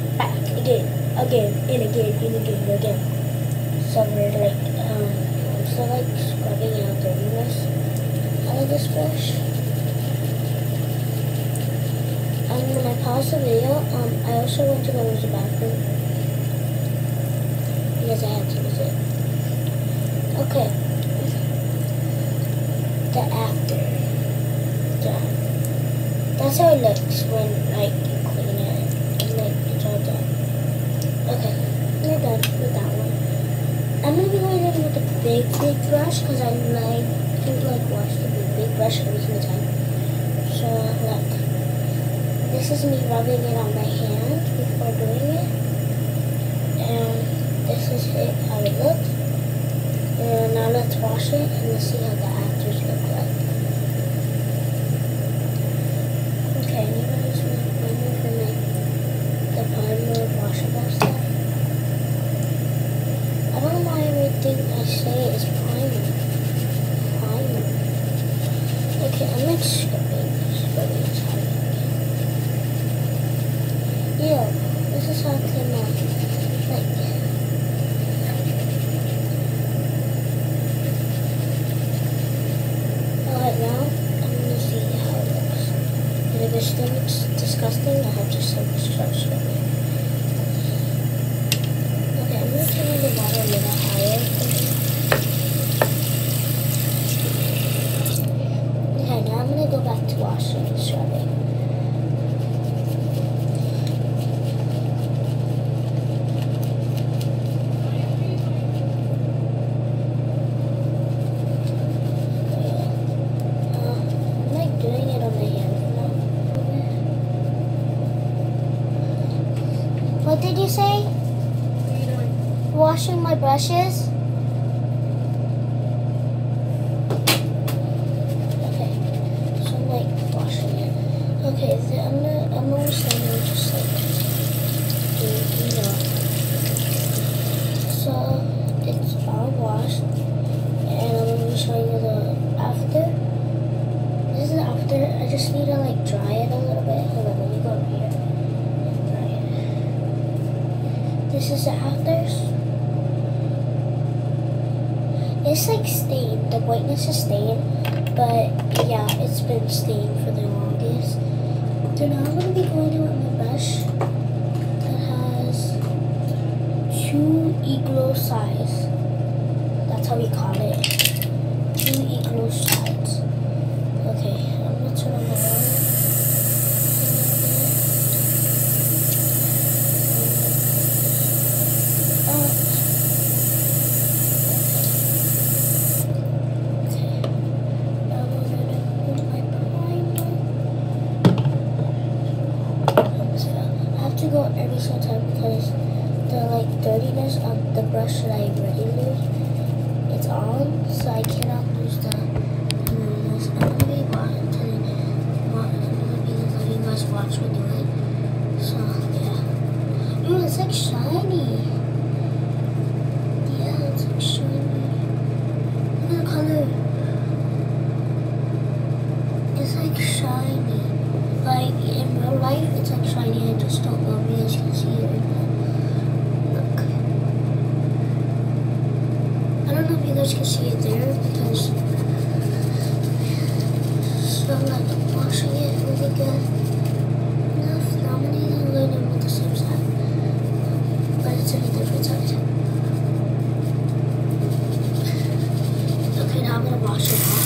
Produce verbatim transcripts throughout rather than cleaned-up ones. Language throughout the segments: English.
back again, again, and again, and again, and again. So we're like, um, I'm still like scrubbing out dirtiness out of this brush. And when I paused the video, um, I also went to go use the bathroom because I had to use it. Okay. The after. Done. That's how it looks when like you clean it and like it's all done. Okay, we're done with that one. I'm gonna be going in with a big, big brush because I like to like wash the big, big brush every single time. So like, this is me rubbing it on my hand before doing it, and this is it how it looks. And now let's wash it and let's see how the afters look like. Okay, I'm gonna use my primer for my the primer washable stuff. I don't know why everything I say is primer. Primer. Okay, I'm like scrubbing, scrubbing is hard again. Ew, this is how it came out. Like. Alright, now I'm gonna see how it looks. And if it still looks disgusting, I have to start scrubbing. Okay, I'm gonna turn the water a little higher. Okay, now I'm gonna go back to washing and scrubbing. What did you say? What are you doing? Washing my brushes. Okay, so I'm like washing it. Okay, so I'm gonna, I'm almost done now, just like doing it up. So it's all washed, and I'm gonna be showing you the after. This is the after. I just need to like dry it a little bit. Hold on, let me go up here. This is the afters. It's like stained. The whiteness is stained, but yeah, it's been stained for the longest. So now I'm gonna be going in with my brush that has two igloo sides. That's how we call it. Two igloo sides. Okay, I'm gonna turn on the water. To go every single time because the like dirtiness of the brush that I already used, it's on, so I cannot lose the dirtiness. I'm gonna be watching, I'm gonna be letting you guys watch me do it. So yeah, ooh, it's like shiny. Yeah, it's like shiny. Look at the color. It's like shiny. Like in real life, it's like shiny. I just don't know if you guys can see it or not. Look. I don't know if you guys can see it there because so I'm like washing it really good. Enough. Now I'm gonna learn it with the same side, but it's in a different side. Okay, now I'm gonna wash it off.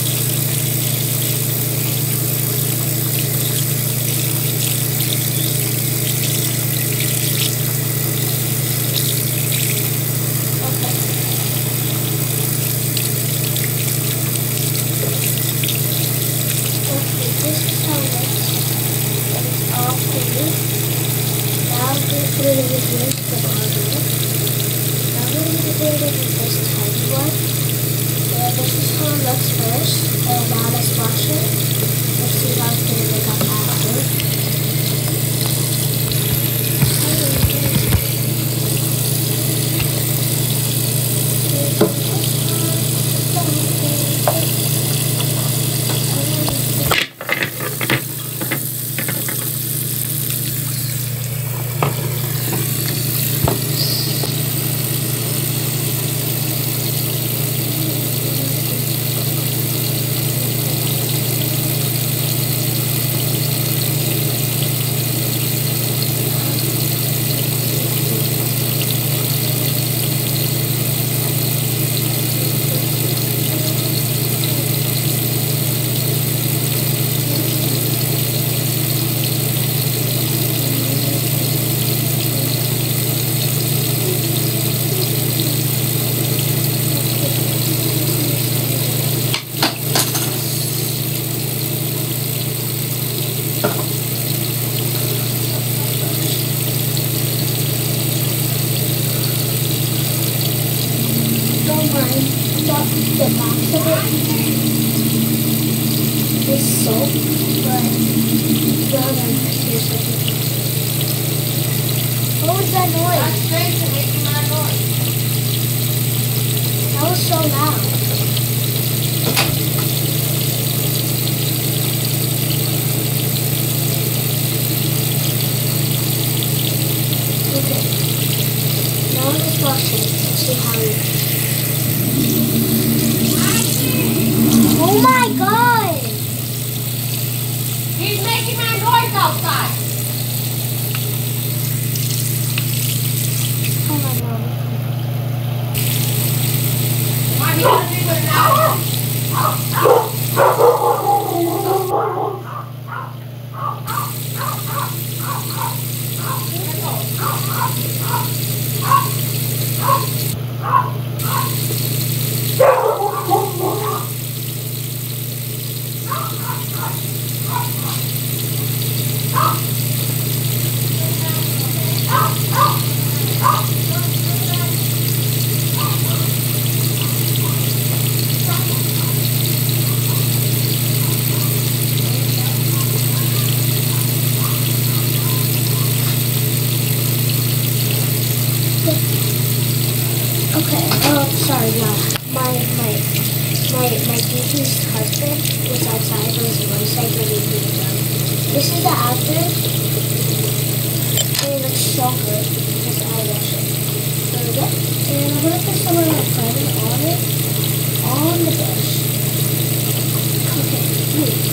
First, and now let's wash it. Let's see how it's going to look up after. well then, seriously. What was that noise? That's Jason making that noise. That was so loud. Okay. Now let's watch it and see how it. Oh my god! He's making that noise outside. Oh my god. Why he gonna be with an owl? Okay, oh, sorry, yeah. My, my, my, my D J's husband was outside on his motorcycle and he beat him down. This is the after, and it looks so good because I watched it. There we go. And I'm going to put some of my friends on it, on the brush. Okay, move.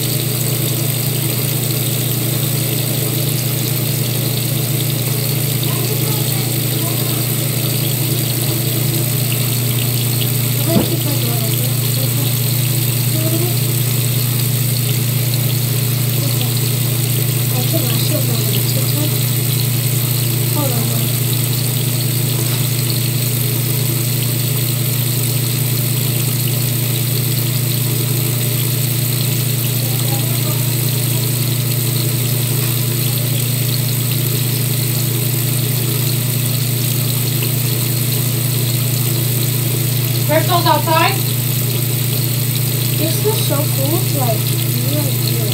Crystal's outside? This was so cool to like really do it.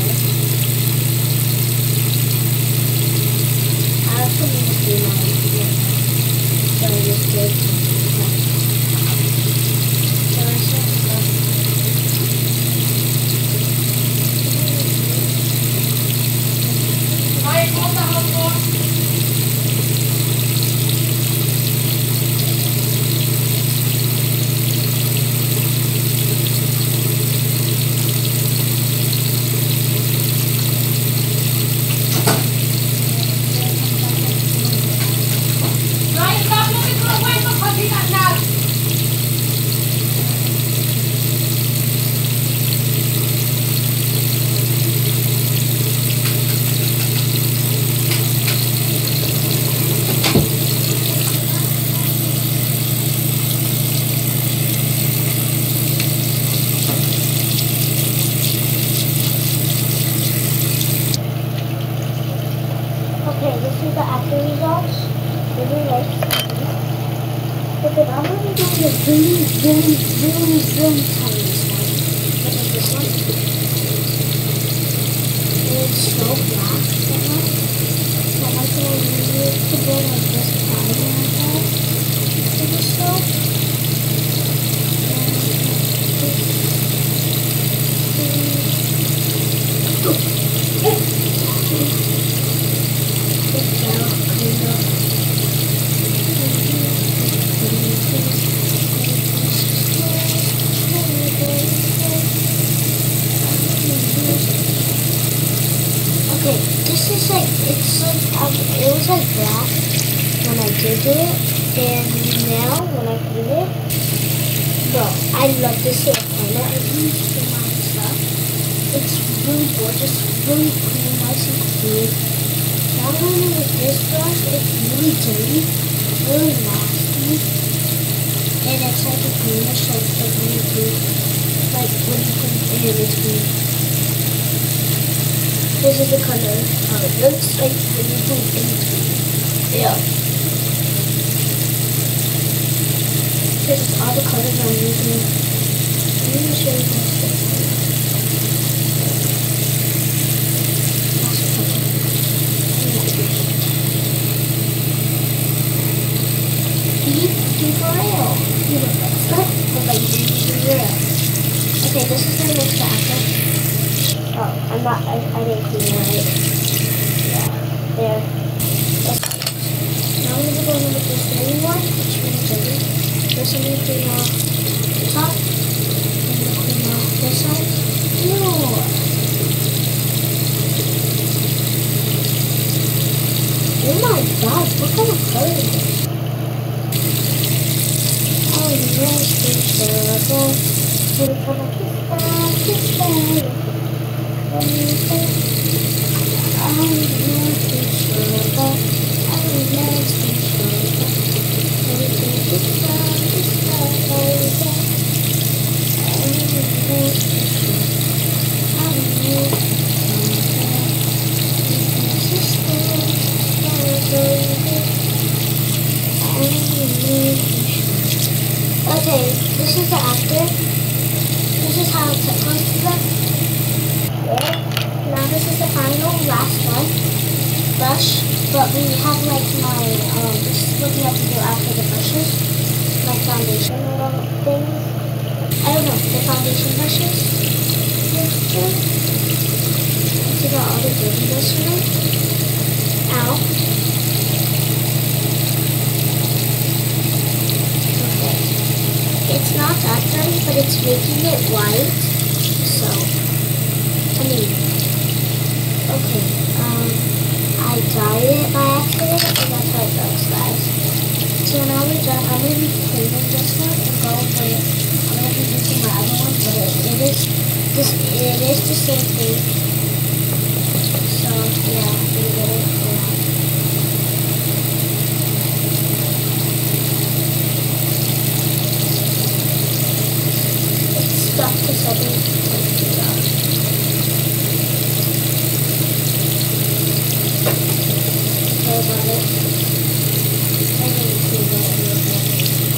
I actually need to do my so this good. So I said stuff. Ryan, close the house door. Ryan, stop looking for a window because he got nuts. Okay, this is the after results. Really like but then I'm gonna do the really, really, really, really tiniest one. Which is this one. And it's so black right now. So I'm like gonna use it to go like this tiny like that. With the soap. Okay, this is like, it's like, um, it was like black when I did do it, and now when I clean it, bro, I love this little color. I use for my stuff. It's really gorgeous, really clean, nice and clean. Not only with this brush, it's really dirty, really nasty, and it's like a greenish, like, like really green, like when you put it in, it's green. This is the color, how it looks like when you put it in between. Yeah. This is all the colors I'm using. I'm going to show you this. That's I, I, I didn't clean it right. Yeah, there. That's it. Now I'm gonna go in with this dirty one, which means dirty. First I'm gonna clean off the top. I'm gonna clean off this side. Ew! Oh my god, what kind of color is this? Oh, yes, it's terrible. We're gonna kiss that, kiss that. What do you think? I'm not too sure, but I'm not too sure. We're gonna kiss that, kiss that, baby. I'm not too sure. I'm not too sure. Kiss that, baby. I'm not too sure. Okay, this is the after. This is how it's supposed to look. Okay. Now this is the final, last one. Brush. But we have like my, um, this is what we have to do after the brushes. My foundation little things. I don't know, the foundation brushes. Take out all the dirtiness from it. Ow. It's not that dirty, but it's making it white. So, I mean, okay, um, I dyed it by accident, and that's how it looks, guys. So now we're done. I'm going to be cleaning this one and go with, I'm going to be using my other one, but it, it is this, it is the same thing. So, yeah, we get it. Yeah. Stuck to something. Sorry about it. I didn't see that a little bit.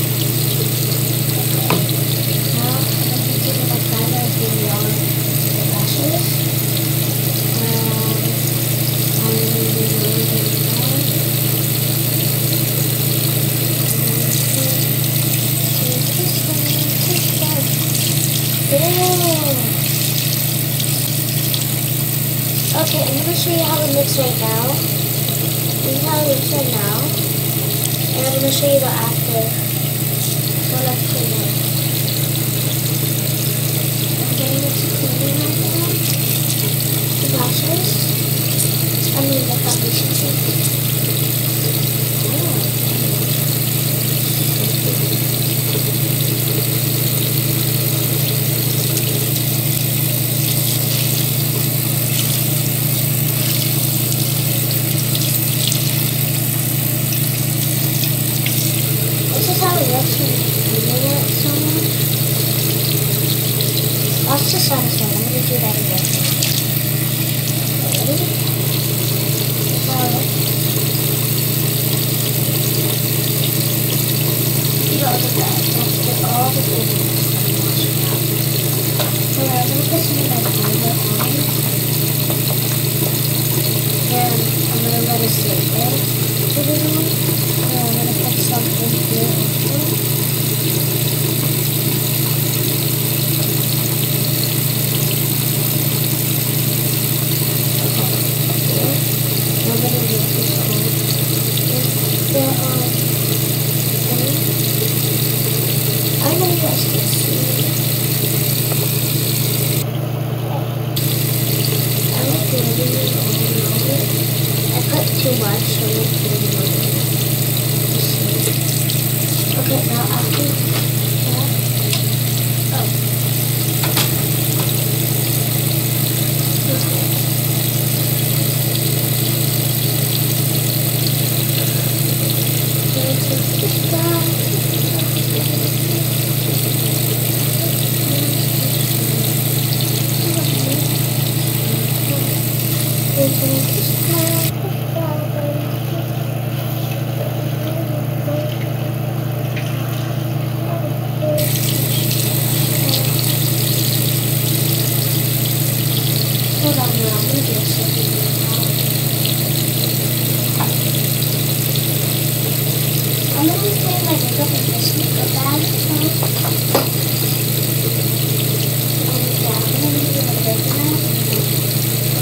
Okay. Now I'm going to be taking my time and doing all the brushes. Um, I'm going to be moving on. Okay, I'm going to show you how it looks right now. This is how it looks right now. And I'm going to show you the after. So let's clean it. I'm getting it to clean right now. The brushes. I mean the foundation thing. That's the sun side. I'm going to do that again. Ready? Look at that. Let's get all the things and wash it out. So I'm going to put some of my powder on. And I'm going to let it sit there for a little. And I'm going to put something here also. Too much, so I'm going to put it in. Okay, now after that, oh. Okay. Going to take this down. Going to make this down. Hold on now, I'm going to do something now. I'm going to be putting my makeup in this makeup bag, so. And yeah, I'm going to be doing a bit now.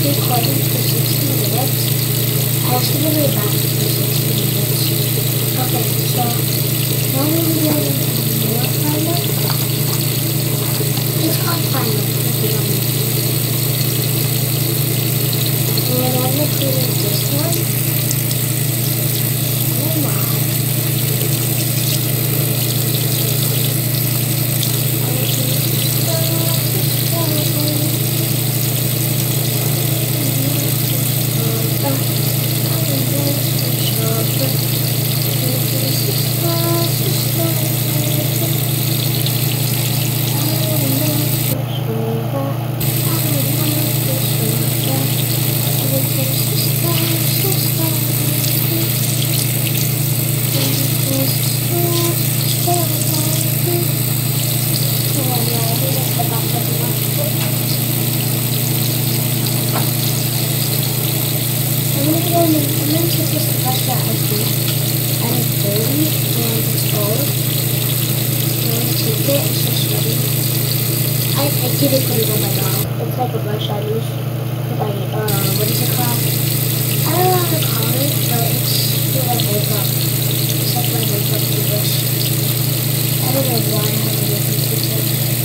recording for sixty minutes. I was gonna be back for sixty minutes. Okay, so now we're doing more final. It's called final. Okay, no. And I'm including this one. Oh my. I'm going to take this brush that I do, and it's dirty, and it's old. I'm going to take it, it's just ready. I, I didn't put it on my dog. It's like a brush I use for my, uh, what is it called? I don't know how to call it, but it's for my makeup. It's like my makeup brush. I don't know why I have a makeup tutorial.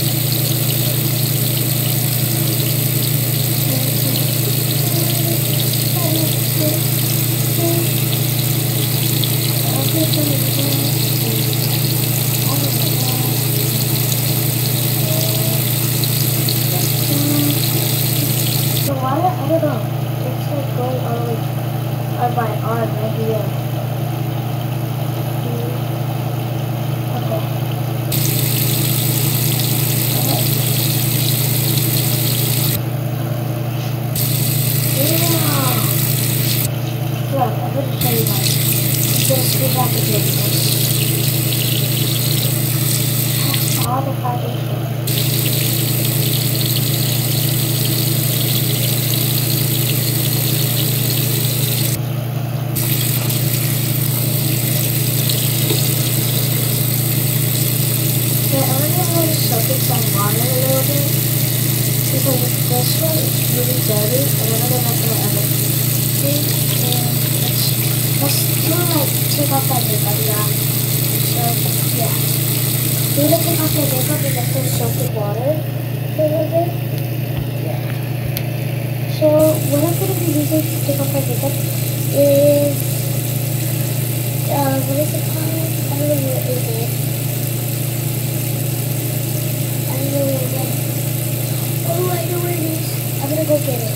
The water, I don't know. It's like going all the way on my arm right here. Okay. Yeah. Look, I'm going to show you guys. I'm going to screw back the videos. All the foundation. Soak in some water a little bit because this one is really dirty and I'm gonna make my other thing and let's let's do like take off that makeup, yeah. So yeah. We're gonna take off the makeup and let them soak in water for a little bit. Yeah. So what I'm gonna be using to take off my makeup is uh what is it called? I don't know what it is. Oh, I know where it is. I'm gonna go get it.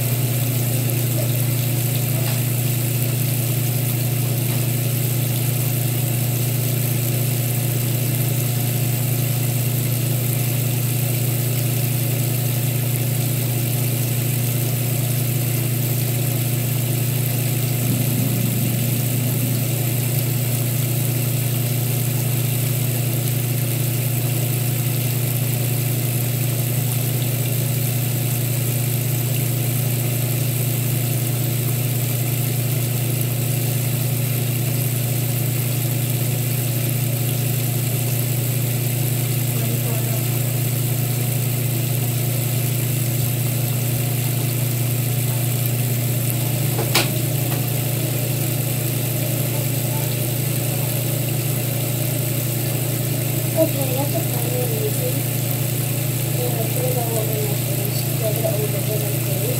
Okay, that's a final reason. And I put it all over my face. Like it all over my face.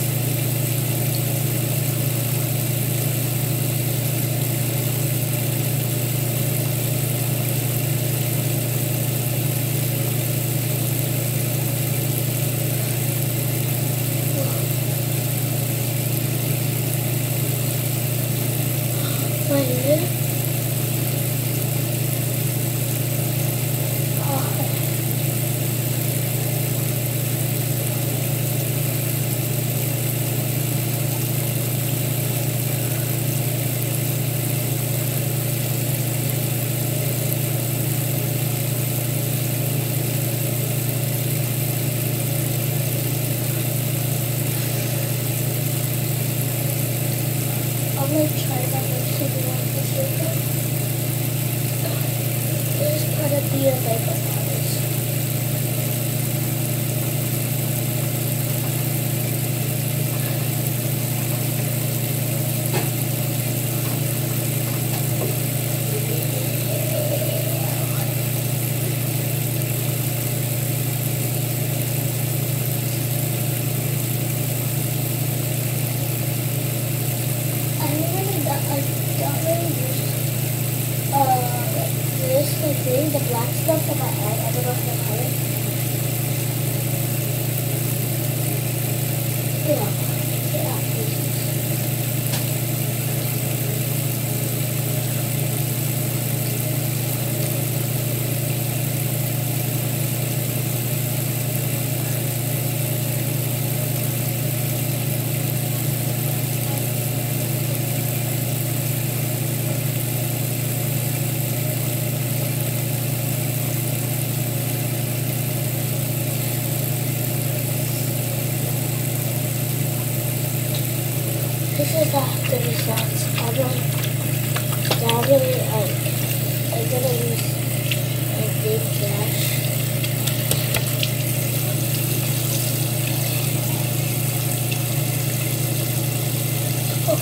What is it?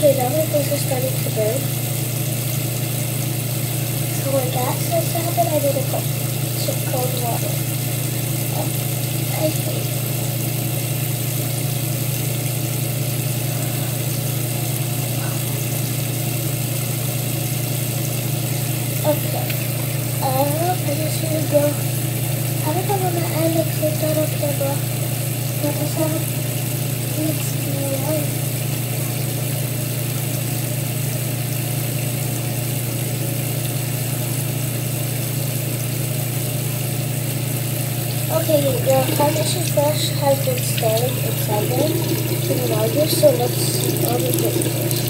Okay, now my clothes are starting to burn. So when that starts to happen, I need to put some cold water. Oh, I see. Okay. Uh, I just need to go. I don't know when the end looks like that up there, bro. But I saw it looks good. Okay, the foundation brush has been staying inside there for the longer, so let's see all the pictures.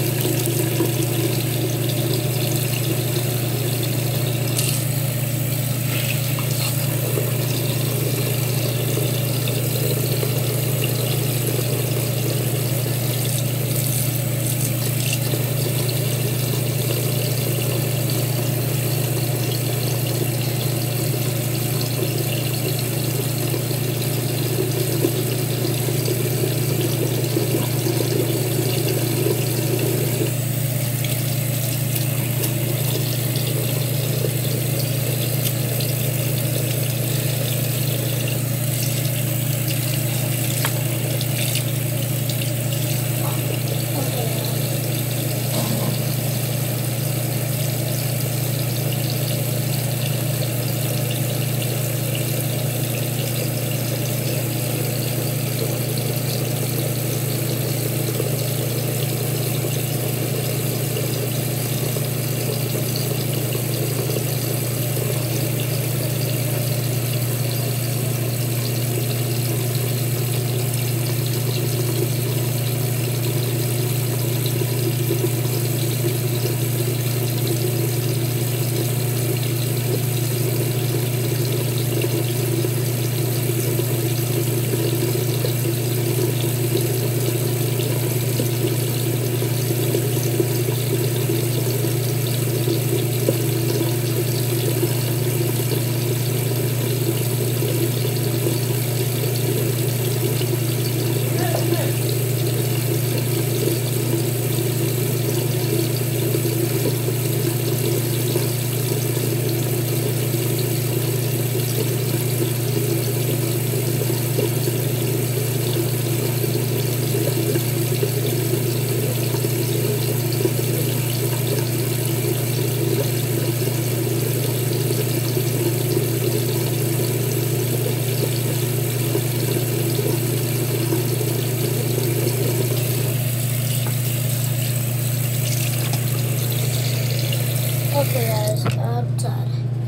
Okay guys, I'm done.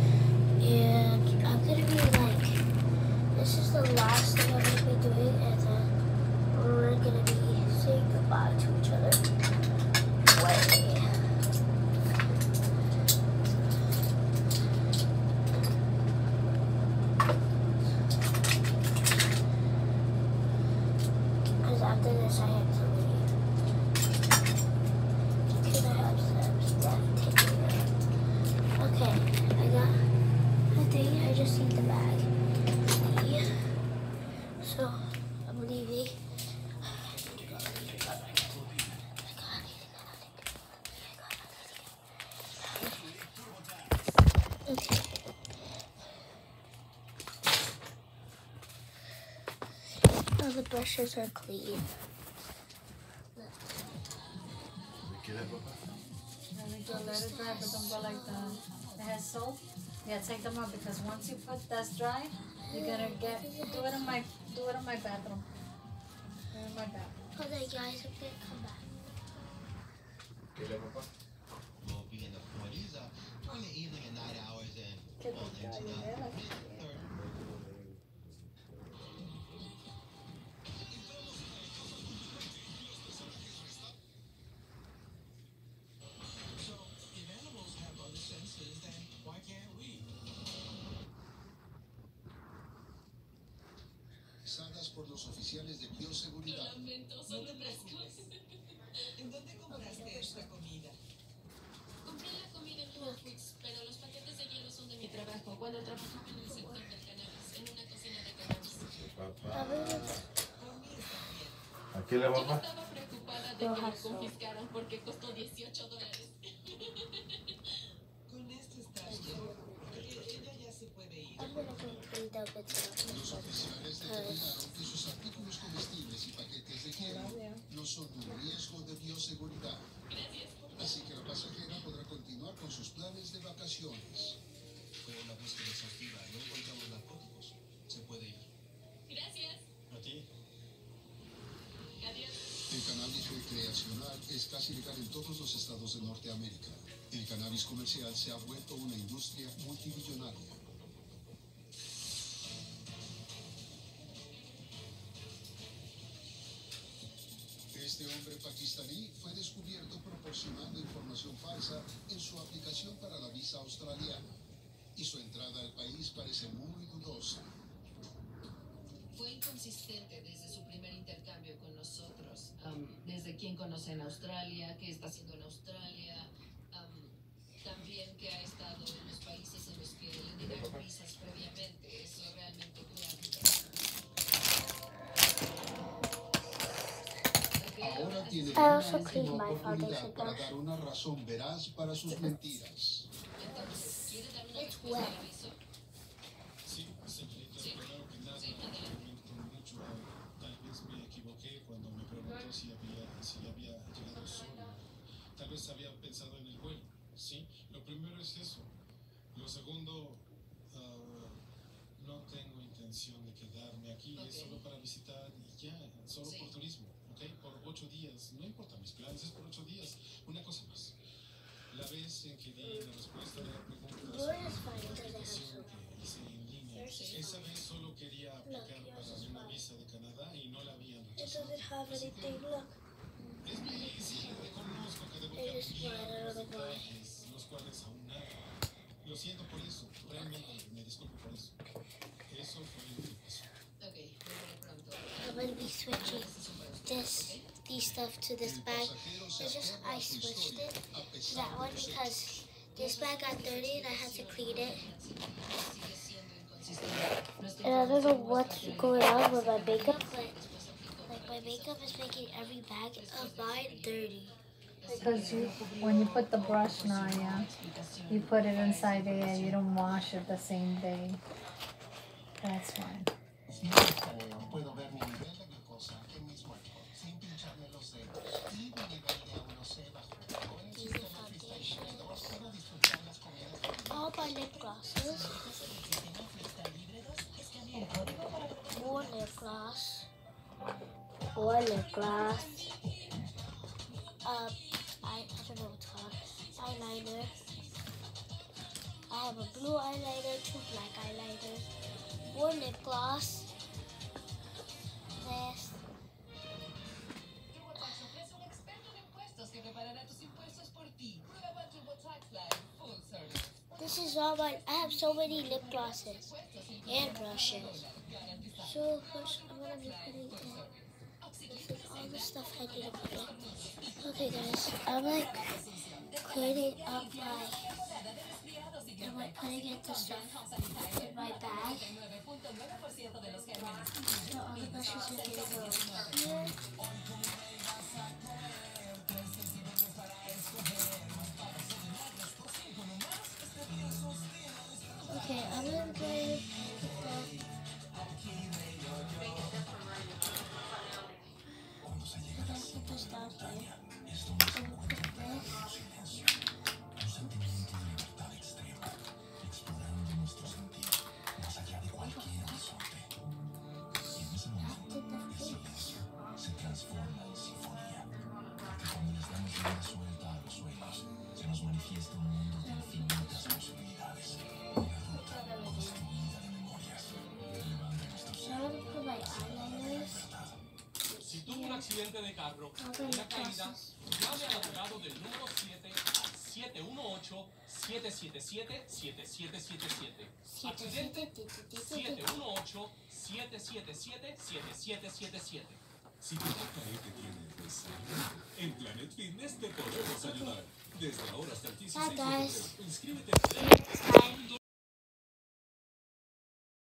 And I'm gonna be like, this is the last thing I'm gonna be doing, and then we're gonna be saying goodbye to each other. Way. Because after this I have to leave. Because I have some stuff to do. Okay, I got a thing, I just need the bag. Yeah. So, I'm leaving. Okay. All the brushes are clean. Let it dry, but don't go like the, it has salt. Yeah, take them out because once you put that's dry, you're gonna get, do it in my, do it in my bathroom. Do it in my bathroom. Okay guys, I'm gonna come back. Will be in the forties uh, during the evening and night hours and all into the mid-thirties. So, if animals have other senses, then why can't we? Sagas por los oficiales de bioseguridad. Lamento, son refrescos. ¿En dónde compraste esta comida? Compré la comida en Whole Foods, pero los paquetes de hielo son de mi trabajo. Cuando trabajaba en el sector del cannabis, en una cocina de cannabis. ¿Aquí le Yo papá? estaba preocupada de Lo que lo hassle. confiscaron porque costó dieciocho dólares. Con esto está bien. Eh, Ella ya se puede ir. I'm gonna go clean the bits of Los oficiales determinaron que sus artículos comestibles y paquetes de hielo no son un riesgo de bioseguridad. Gracias. Así que la pasajera podrá continuar con sus planes de vacaciones. Con una búsqueda exhaustiva no encontramos narcóticos. Se puede ir. Gracias. ¿A ti? Adiós. El cannabis recreacional es casi legal en todos los estados de Norteamérica. El cannabis comercial se ha vuelto una industria multimillonaria. Este hombre pakistaní fue descubierto proporcionando información falsa en su aplicación para la visa australiana y su entrada al país parece muy dudosa. Fue inconsistente desde su primer intercambio con nosotros. Am, desde quién conoce en Australia, qué está haciendo en Australia, am, también que ha estado en los países en los que le negaron visas previamente. Eso realmente crea dudas. Ahora tiene I una also última cleaned my oportunidad foundation para brush. dar una razón veraz para sus mentiras. Entonces, ¿quiere dar una It's respuesta wet. al aviso? Sí, señorita, Sí. claro que nada, Sí, adelante. lamento mucho. Tal vez me equivoqué cuando me preguntó si había, si había llegado solo. Tal vez había pensado en el vuelo, ¿sí? Lo primero es eso. Lo segundo, ah, no tengo intención de quedarme aquí, es Ok. solo para visitar y ya, solo Sí. por turismo, ¿ok? Por ocho días, no importa mis planes, es por ocho días. Una cosa más. La vez en que di la respuesta de la pregunta Yours sobre is fine, la it doesn't have aplicación soap. que hice en línea, Yours is esa fine. vez solo quería aplicar yours para is una fine. visa de Canadá y no la habían It rechazado. doesn't have Así que anything, look. es mi, sí, reconozco que debo It is cambiar fine, I los don't know why. detalles, los cuales aún nada. Lo siento por eso, realmente me disculpo por eso. Eso fue lo que pasó. Ok, volveré pronto. I'm gonna be switching this, these stuff to this El bag. pasajero se It's just aferra I a su switched historia, it a to pesar that de one los because hechos. this bag got dirty and I had to clean it. Sigue siendo inconsistente. Nuestra And I don't know información what's muestra que going la on with my información makeup, que but después aplicó like para my makeup is making every bag of mine dirty. Because you, when you put the brush, Naya, you put it inside there, you don't wash it the same day. That's fine. Puedo ver mi nivel de glucosa en mis muertos sin pincharme los dedos y mi nivel de aún no sé bajo. Con el sistema Freestyle dos puedo disfrutar las comidas. All my lip glosses. More lip gloss. More lip gloss. Um, I, I don't know what's called. Eyeliner. I have a blue eyeliner, two black eyeliners, more lip gloss. This. TurboTax ofrece un experto en impuestos que preparará tus impuestos por ti. Prueba TurboTax Live Full Service. This is all my. I have so many lip glosses and brushes. So first, I'm gonna be putting in. This is all the stuff I need to put in. Okay, guys, I'm like cleaning up my. I'm like putting in the stuff in my bag. So all the brushes are gonna go here. Okay, I'm gonna go ahead and put that. I'm gonna put this down here. I'm gonna put this. After the face. So I'm gonna put my eyeliners. Si tuvo un accidente de carro, una caída, llame al abogado del número siete al siete uno ocho, siete siete siete, siete siete siete siete. Accidente siete uno ocho, siete siete siete, siete siete siete siete. Si tu pajarete tiene pesadilla, en Planet Fitness te podemos ayudar. Desde ahora hasta el dieciséis de Bye, guys. febrero, inscríbete See you next time.